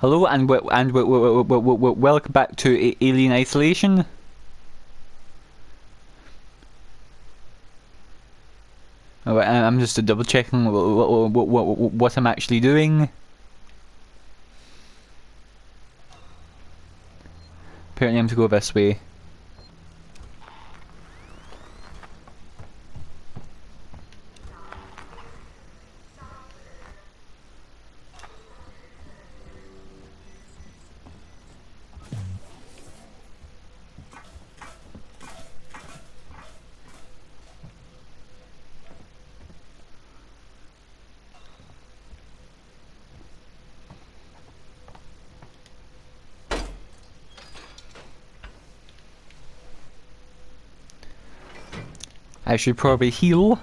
Hello and welcome back to Alien Isolation. Oh, I'm just double checking what I'm actually doing. Apparently I'm to go this way. I should probably heal.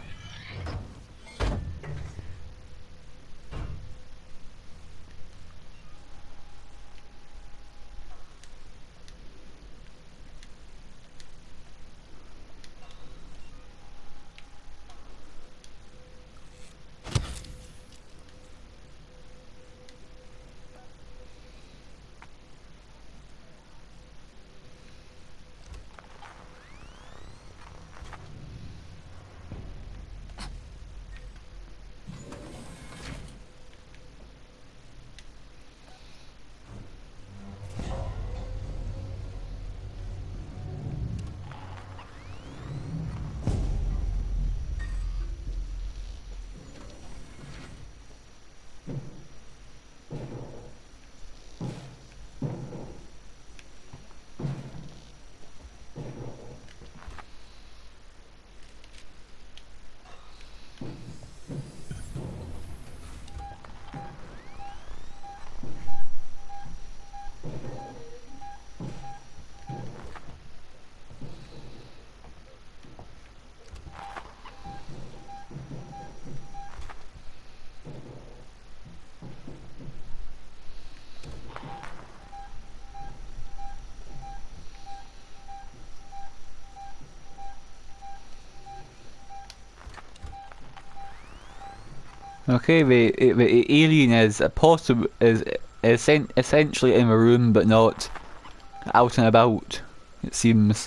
Okay, the alien is essentially in the room, but not out and about, it seems.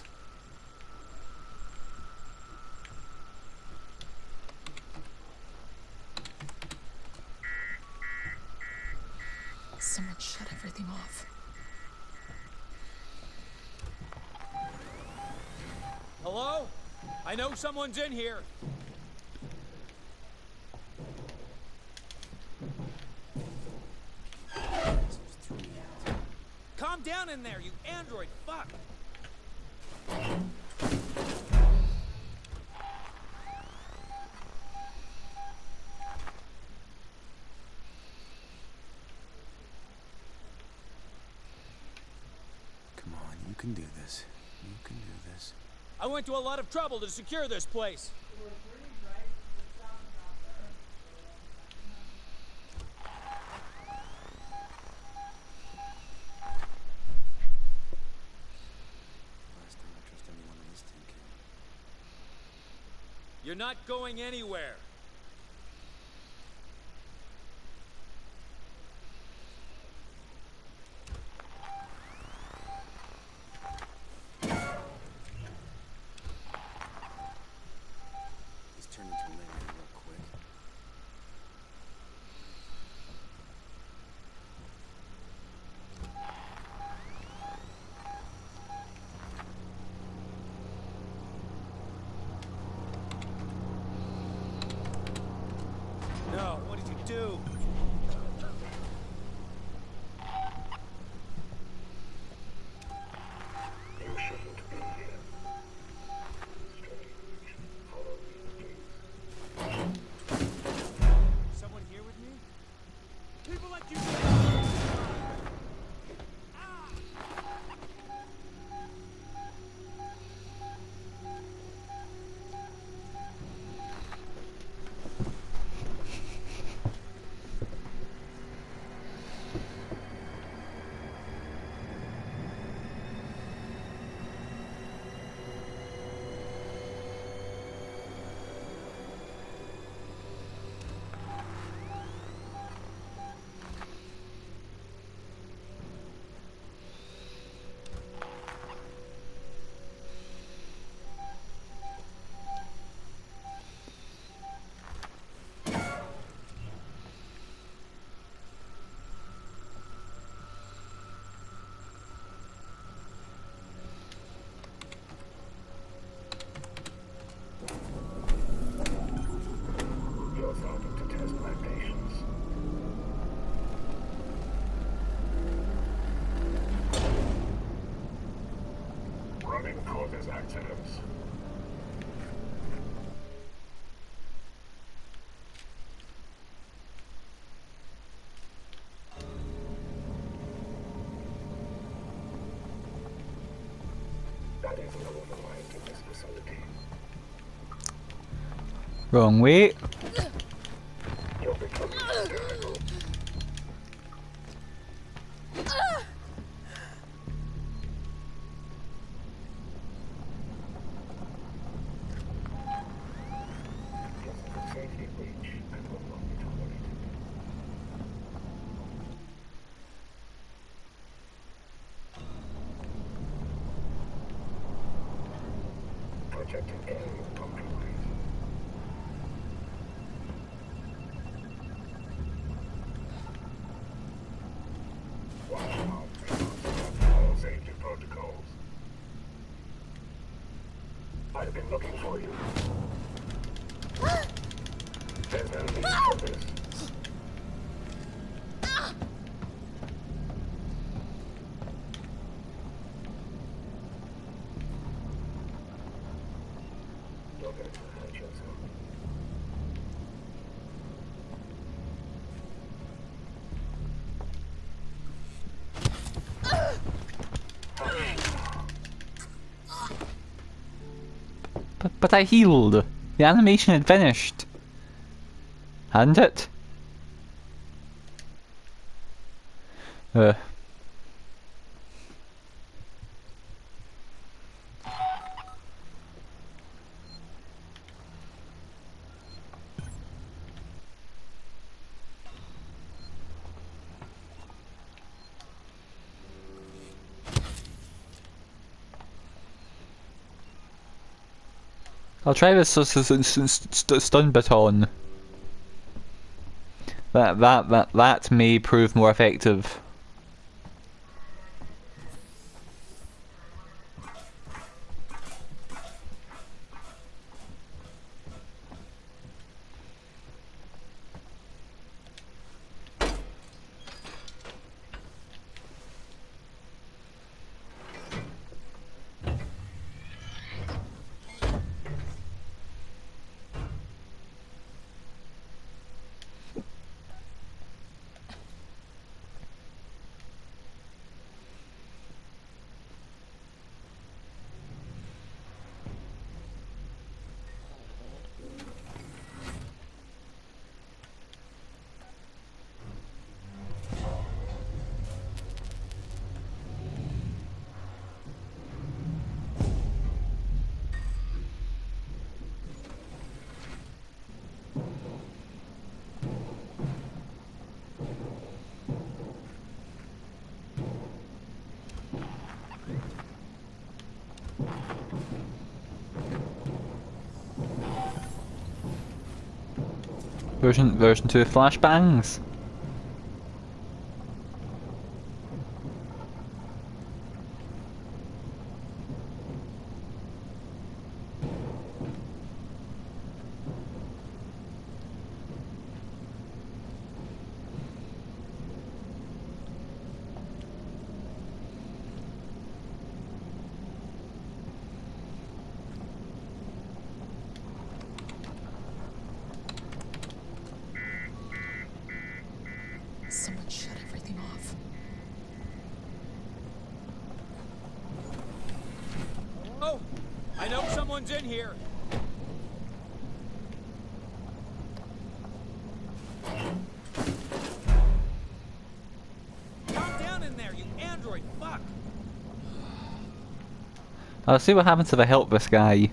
Someone shut everything off. Hello? I know someone's in here. Calm down in there, you android fuck! Come on, you can do this. You can do this. I went to a lot of trouble to secure this place. Last time I trust anyone in this tin can. You're not going anywhere. He's turned into a nightmare real quick. There's accidents. That is no overnight in this facility. Wrong way. You're becoming hysterical. This is a safety breach and will not be tolerated. Projected area compromised. Wow, all safety protocols. I've been looking for you. There's no need for this. You're going to hurt yourself. But I healed. The animation had finished. Hadn't it? I'll try this stun baton. That may prove more effective. Version 2 flashbangs. Someone shut everything off. Oh, I know someone's in here. Calm down in there, you android. Fuck. I'll see what happens if I help this guy.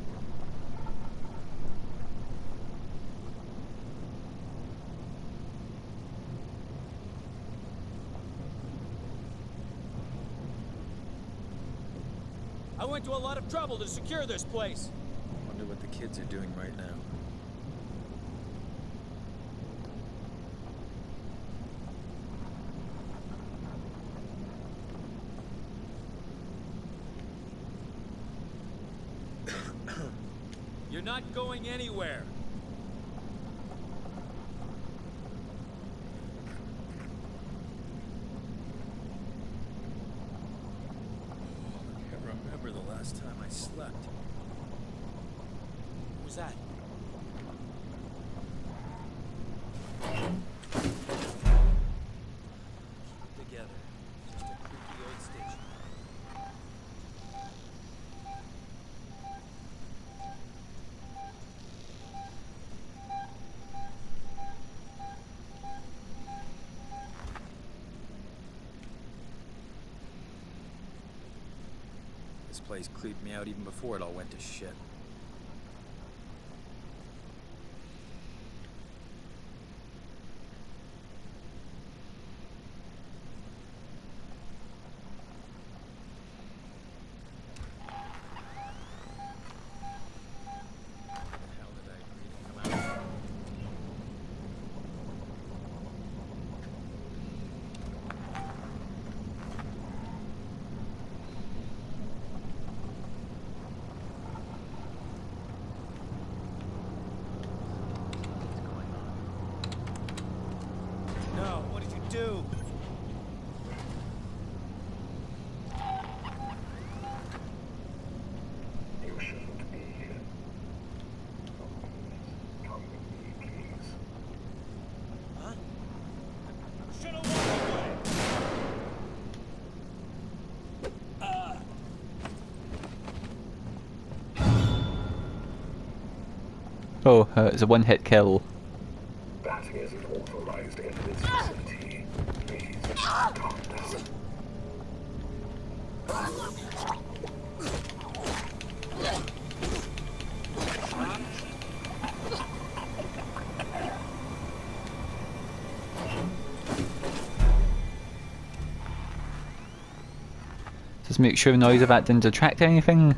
I went to a lot of trouble to secure this place. Wonder what the kids are doing right now. You're not going anywhere. I can't remember the last time I slept. What was that? Together. Just a creepy old station. This place creeped me out even before it all went to shit. The hell did I agree to come out? No, what did you do? You shouldn't be here. Come with me, please. Huh? Should have walked away. Oh, it's a one-hit kill. That isn't authorized in this facility. Please, calm down. Just make sure the noise of that didn't detract anything.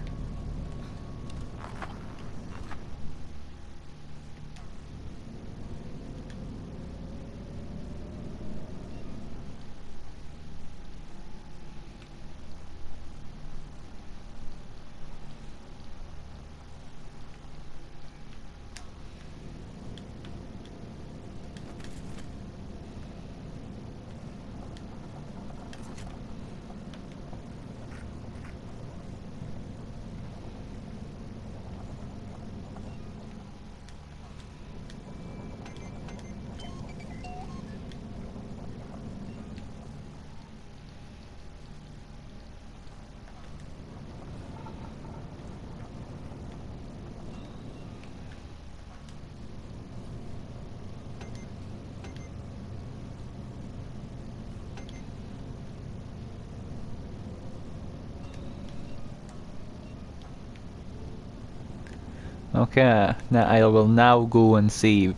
Okay, now I will now go and save.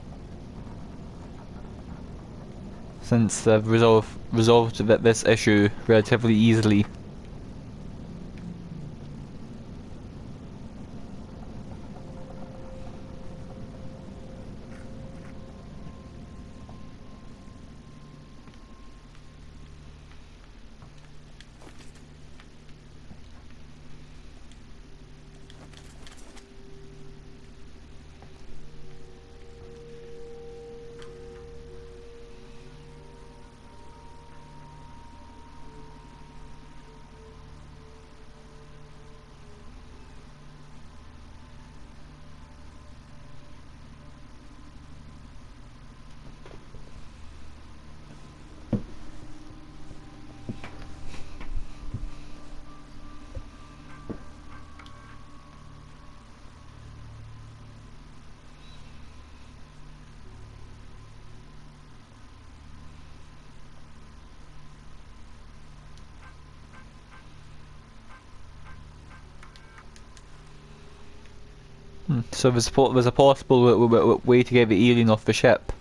Since I've resolved this issue relatively easily. So there's a possible way to get the alien off the ship.